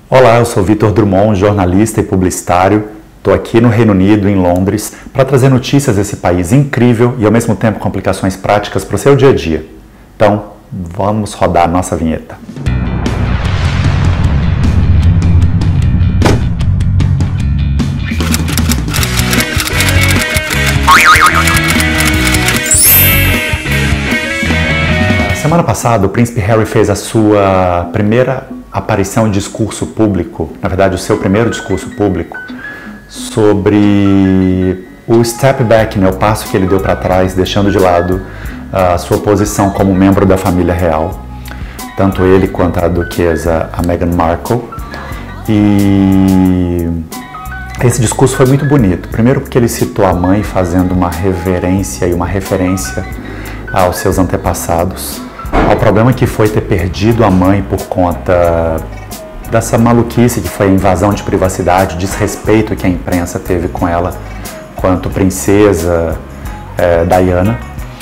Olá, eu sou Vitor Drummond, jornalista e publicitário. Estou aqui no Reino Unido, em Londres, para trazer notícias desse país incrível e ao mesmo tempo complicações práticas para o seu dia a dia. Então, vamos rodar a nossa vinheta. Semana passada, o príncipe Harry fez a sua primeira aparição em discurso público, na verdade o seu primeiro discurso público, sobre o step back, o passo que ele deu para trás, deixando de lado a sua posição como membro da família real, tanto ele quanto a duquesa, a Meghan Markle. E esse discurso foi muito bonito, primeiro porque ele citou a mãe fazendo uma reverência e uma referência aos seus antepassados, ao problema que foi ter perdido a mãe por conta dessa maluquice que foi a invasão de privacidade, o desrespeito que a imprensa teve com ela quanto princesa Diana.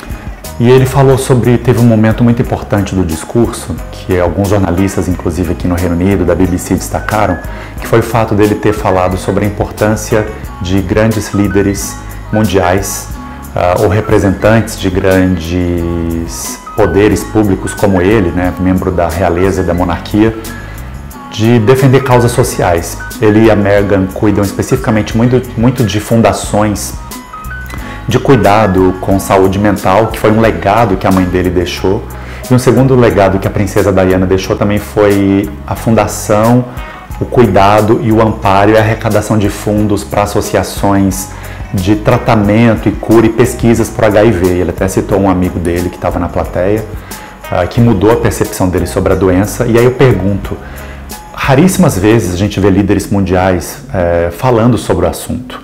E ele falou teve um momento muito importante do discurso, que alguns jornalistas, inclusive aqui no Reino Unido, da BBC, destacaram, que foi o fato dele ter falado sobre a importância de grandes líderes mundiais ou representantes de grandes poderes públicos como ele, membro da realeza e da monarquia, de defender causas sociais. Ele e a Meghan cuidam especificamente muito de fundações de cuidado com saúde mental, que foi um legado que a mãe dele deixou. E um segundo legado que a princesa Diana deixou também foi a fundação, o cuidado e o amparo e a arrecadação de fundos para associações de tratamento e cura e pesquisas por HIV. Ele até citou um amigo dele que estava na plateia, que mudou a percepção dele sobre a doença. E aí eu pergunto, raríssimas vezes a gente vê líderes mundiais falando sobre o assunto.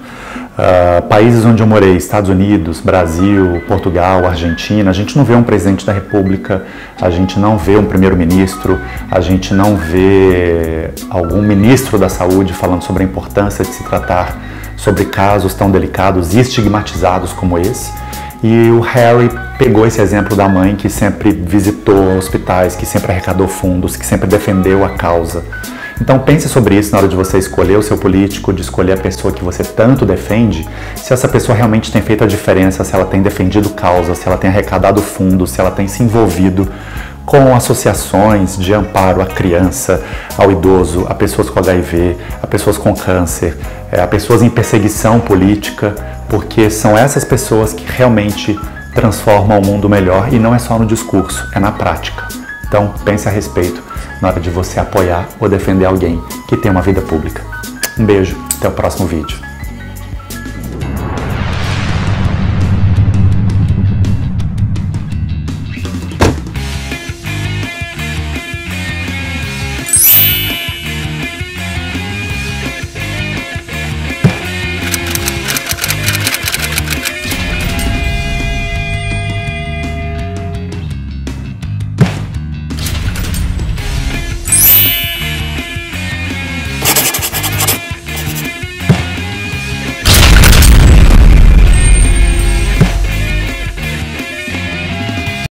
Países onde eu morei, Estados Unidos, Brasil, Portugal, Argentina, a gente não vê um presidente da República, a gente não vê um primeiro-ministro, a gente não vê algum ministro da saúde falando sobre a importância de se tratar sobre casos tão delicados e estigmatizados como esse. E o Harry pegou esse exemplo da mãe, que sempre visitou hospitais, que sempre arrecadou fundos, que sempre defendeu a causa. Então pense sobre isso na hora de você escolher o seu político, de escolher a pessoa que você tanto defende, se essa pessoa realmente tem feito a diferença, se ela tem defendido causas, se ela tem arrecadado fundos, se ela tem se envolvido com associações de amparo à criança, ao idoso, a pessoas com HIV, a pessoas com câncer, a pessoas em perseguição política, porque são essas pessoas que realmente transformam o mundo melhor, e não é só no discurso, é na prática. Então pense a respeito na hora de você apoiar ou defender alguém que tem uma vida pública. Um beijo, até o próximo vídeo.